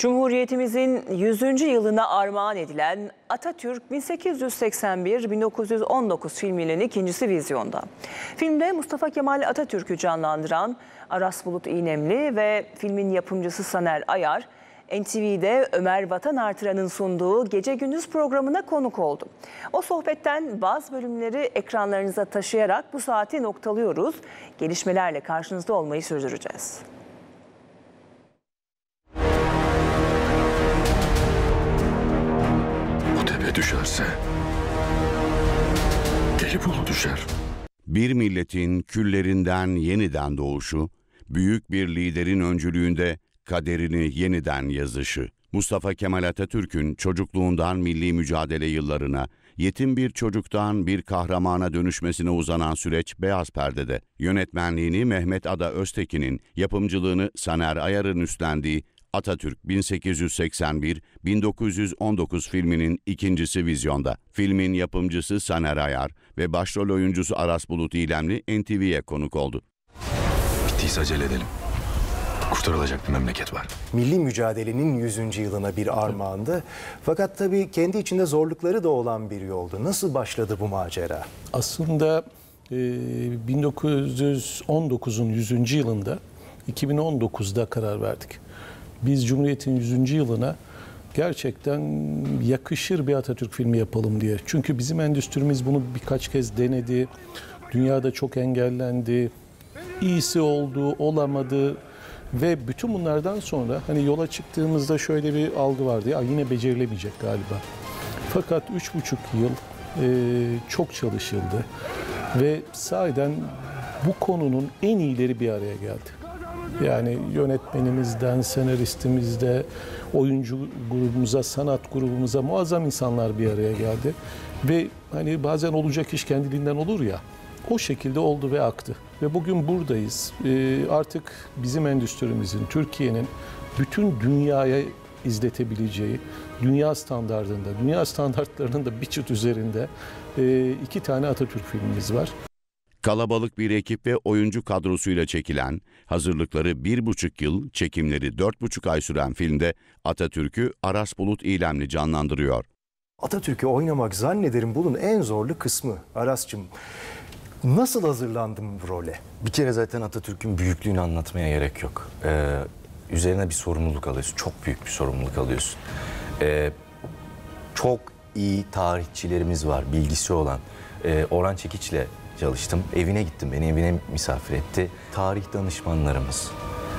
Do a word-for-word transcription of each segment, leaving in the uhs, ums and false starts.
Cumhuriyetimizin yüzüncü yılına armağan edilen Atatürk bin sekiz yüz seksen bir bin dokuz yüz on dokuz filminin ikincisi vizyonda. Filmde Mustafa Kemal Atatürk'ü canlandıran Aras Bulut İynemli ve filmin yapımcısı Saner Ayar, N T V'de Ömer Vatan Artıran'ın sunduğu Gece Gündüz programına konuk oldu. O sohbetten bazı bölümleri ekranlarınıza taşıyarak bu saati noktalıyoruz. Gelişmelerle karşınızda olmayı sürdüreceğiz. Bu tepe düşerse Gelibolu düşer. Bir milletin küllerinden yeniden doğuşu, büyük bir liderin öncülüğünde kaderini yeniden yazışı. Mustafa Kemal Atatürk'ün çocukluğundan milli mücadele yıllarına, yetim bir çocuktan bir kahramana dönüşmesine uzanan süreç beyaz perdede. Yönetmenliğini Mehmet Ada Öztekin'in, yapımcılığını Saner Ayar'ın üstlendiği Atatürk bin sekiz yüz seksen bir bin dokuz yüz on dokuz filminin ikincisi vizyonda. Filmin yapımcısı Saner Ayar ve başrol oyuncusu Aras Bulut İynemli N T V'ye konuk oldu. Bittiyse acele edelim. Kurtarılacak bir memleket var. Milli mücadelenin yüzüncü yılına bir armağandı. Fakat tabii kendi içinde zorlukları da olan bir yoldu. Nasıl başladı bu macera? Aslında e, bin dokuz yüz on dokuzun yüzüncü yılında iki bin on dokuzda karar verdik. Biz Cumhuriyet'in yüzüncü yılına gerçekten yakışır bir Atatürk filmi yapalım diye. Çünkü bizim endüstrimiz bunu birkaç kez denedi. Dünyada çok engellendi. İyisi oldu, olamadı. Ve bütün bunlardan sonra hani yola çıktığımızda şöyle bir algı vardı. Ya yine becerilemeyecek galiba. Fakat üç buçuk yıl e, çok çalışıldı. Ve sahiden bu konunun en iyileri bir araya geldi. Yani yönetmenimizden, senaristimizde, oyuncu grubumuza, sanat grubumuza muazzam insanlar bir araya geldi. Ve hani bazen olacak iş kendiliğinden olur ya, o şekilde oldu ve aktı. Ve bugün buradayız. Ee, artık bizim endüstrimizin, Türkiye'nin bütün dünyaya izletebileceği, dünya standartında, dünya standartlarının da bir çıt üzerinde e, iki tane Atatürk filmimiz var. Kalabalık bir ekip ve oyuncu kadrosuyla çekilen, hazırlıkları bir buçuk yıl, çekimleri dört buçuk ay süren filmde Atatürk'ü Aras Bulut İynemli canlandırıyor. Atatürk'ü oynamak zannederim bunun en zorlu kısmı. Aras'cığım, nasıl hazırlandın bu role? Bir kere zaten Atatürk'ün büyüklüğünü anlatmaya gerek yok. Ee, üzerine bir sorumluluk alıyorsun. Çok büyük bir sorumluluk alıyorsun. Ee, çok iyi tarihçilerimiz var, bilgisi olan. Ee, Orhan Çekiç'le çalıştım. Evine gittim, beni evine misafir etti. Tarih danışmanlarımız,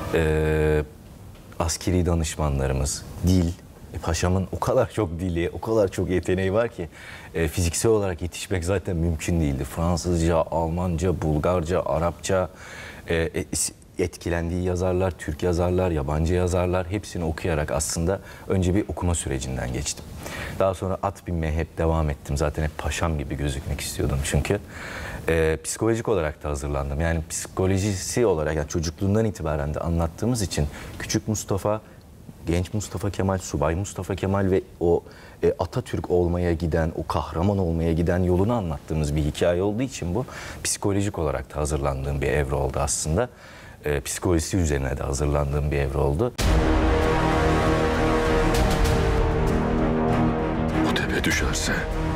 e, askeri danışmanlarımız, dil. E, paşamın o kadar çok dili, o kadar çok yeteneği var ki e, fiziksel olarak yetişmek zaten mümkün değildi. Fransızca, Almanca, Bulgarca, Arapça, e, etkilendiği yazarlar, Türk yazarlar, yabancı yazarlar hepsini okuyarak aslında önce bir okuma sürecinden geçtim. Daha sonra at binmeye hep devam ettim. Zaten hep paşam gibi gözükmek istiyordum çünkü. E, psikolojik olarak da hazırlandım. Yani psikolojisi olarak, yani çocukluğundan itibaren de anlattığımız için küçük Mustafa, genç Mustafa Kemal, subay Mustafa Kemal ve o e, Atatürk olmaya giden, o kahraman olmaya giden yolunu anlattığımız bir hikaye olduğu için bu psikolojik olarak da hazırlandığım bir evre oldu aslında. E, psikolojisi üzerine de hazırlandığım bir evre oldu. Bu tepe düşerse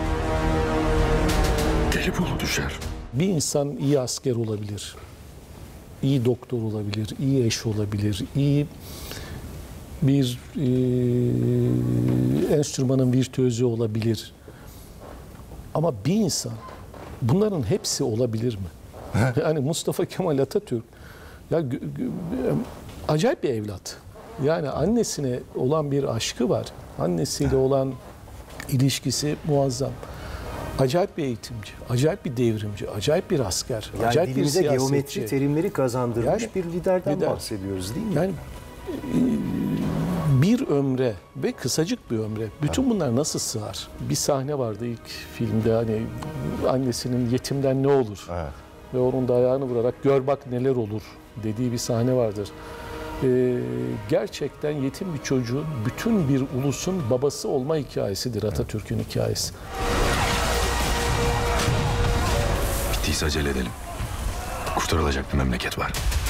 Gelibolu düşer. Bir insan iyi asker olabilir, iyi doktor olabilir, iyi eş olabilir, iyi bir e, enstrümanın virtüözü olabilir. Ama bir insan bunların hepsi olabilir mi? Yani Mustafa Kemal Atatürk ya acayip bir evlat. Yani annesine olan bir aşkı var. Annesiyle olan ilişkisi muazzam. Acayip bir eğitimci, acayip bir devrimci, acayip bir asker, Yani acayip bir dilimize siyasetçi. geometri terimleri kazandırmış Yani bir liderden lider. bahsediyoruz değil mi? Yani bir ömre ve kısacık bir ömre bütün bunlar nasıl sığar? Bir sahne vardı ilk filmde, hani annesinin yetimden ne olur? Evet. Ve onun da ayağını vurarak gör bak neler olur dediği bir sahne vardır. Ee, gerçekten yetim bir çocuğun bütün bir ulusun babası olma hikayesidir Atatürk'ün hikayesi. Bittiyse acele edelim. Kurtarılacak bir memleket var.